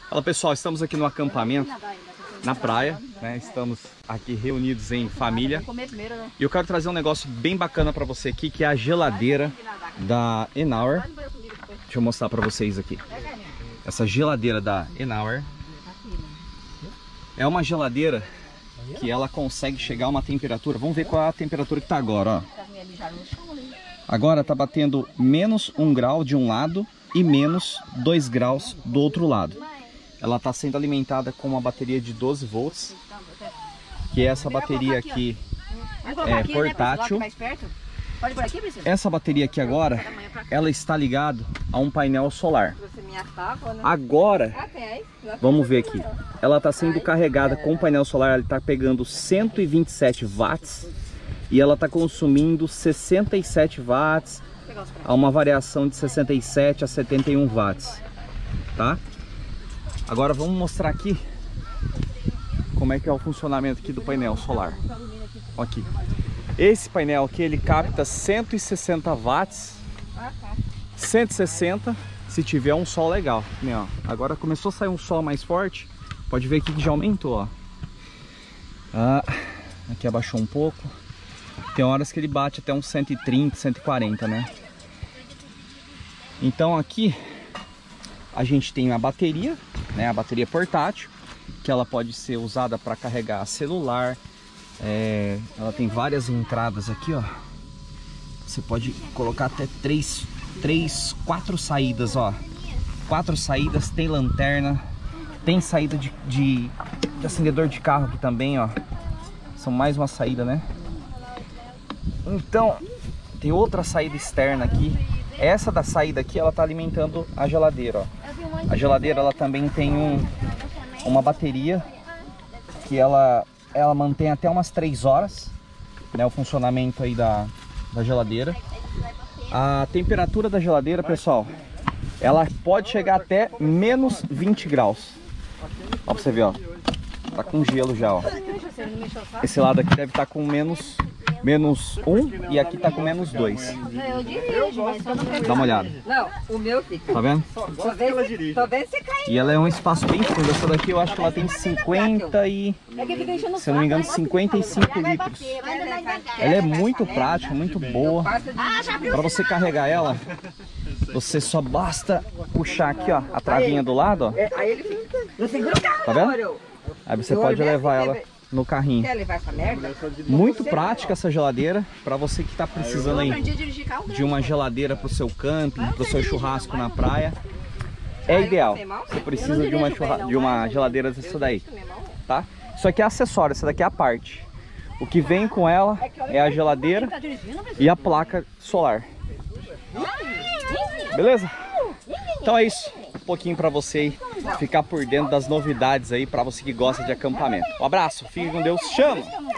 Fala pessoal, estamos aqui no acampamento, na praia, né? Estamos aqui reunidos em família. E eu quero trazer um negócio bem bacana para você aqui, que é a geladeira da Enauer. Deixa eu mostrar para vocês aqui. Essa geladeira da Enauer é uma geladeira que ela consegue chegar a uma temperatura. Vamos ver qual é a temperatura que está agora, ó. Agora está batendo menos 1 grau de um lado e menos 2 graus do outro lado. Ela está sendo alimentada com uma bateria de 12 volts, que é essa bateria aqui é portátil. Essa bateria aqui agora, ela está ligada a um painel solar. Agora, vamos ver aqui. Ela está sendo carregada com o painel solar, ela está pegando 127 watts e ela está consumindo 67 watts, a uma variação de 67 a 71 watts, tá? Agora vamos mostrar aqui como é que é o funcionamento aqui do painel solar. Aqui. Esse painel aqui, ele capta 160 watts, 160 se tiver um sol legal, né, ó. Agora começou a sair um sol mais forte, pode ver aqui que já aumentou, ó. Aqui abaixou um pouco. Tem horas que ele bate até uns 130, 140, né? Então aqui a gente tem a bateria, né? A bateria portátil, que ela pode ser usada para carregar celular. Ela tem várias entradas aqui, ó. Você pode colocar até 4 saídas, ó. 4 saídas, tem lanterna, tem saída de acendedor de carro aqui também, ó. São mais uma saída, né? Então, tem outra saída externa aqui. Essa da saída aqui, ela tá alimentando a geladeira, ó. A geladeira, ela também tem uma bateria que ela mantém até umas 3 horas, né, o funcionamento aí da geladeira. A temperatura da geladeira, pessoal, ela pode chegar até menos 20 graus. Ó, pra você ver, ó. Tá com gelo já, ó. Esse lado aqui deve estar com menos 1 e aqui tá com menos 2. Dá uma olhada. Não, o meu fica. Tá vendo? Tô vendo você cair. E ela é um espaço bem fundo. Essa daqui eu acho que ela tem 50 e... se eu não me engano, 55 litros. Ela é muito prática, muito boa. Para você carregar ela, você só basta puxar aqui, ó, a travinha do lado, ó. Aí ele fica. Tá vendo? Aí você pode levar ela no carrinho. Quer levar essa merda? Muito prática essa geladeira para você que está precisando aí de uma geladeira para o seu camping, para o seu churrasco na praia. É ideal. Você precisa de uma geladeira dessa daí, tá? Isso aqui é acessório, essa daqui é a parte. O que vem com ela é a geladeira e a placa solar. Beleza? Então é isso. Um pouquinho para você ficar por dentro das novidades aí, para você que gosta de acampamento. Um abraço, fique com Deus, chama!